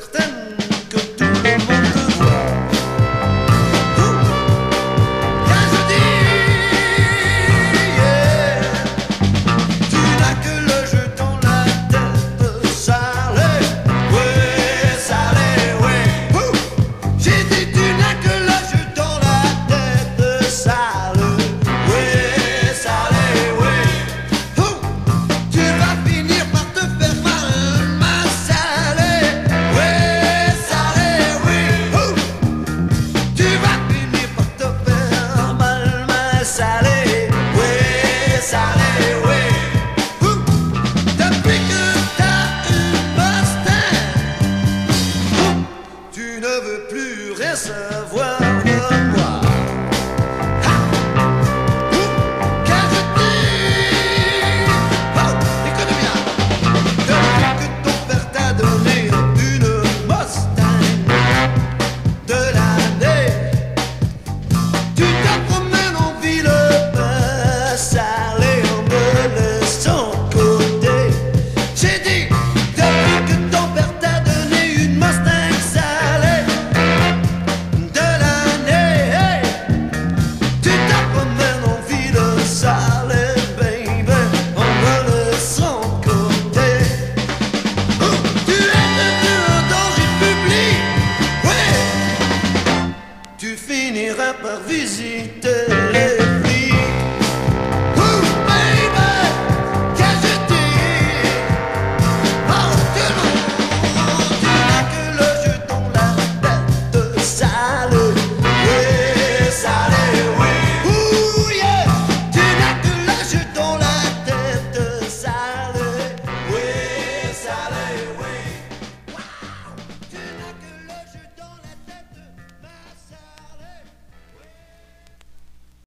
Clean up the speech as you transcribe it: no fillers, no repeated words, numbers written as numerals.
certaine que tout le monde te voit. Quand je dis, yeah, tu n'as que le jeu dans la tête salée, ouais, salée, ouais. J'ai dit, tu n'as que le jeu dans la tête salée, ouais, salée, ouais. Tu vas finir par te faire mal, ma salée, ouais, salée, oui. Tu vas finir par te faire mal, ma salée, ouais, salée, oui. Depuis que t'as une Mustang, tu ne veux plus rien savoir.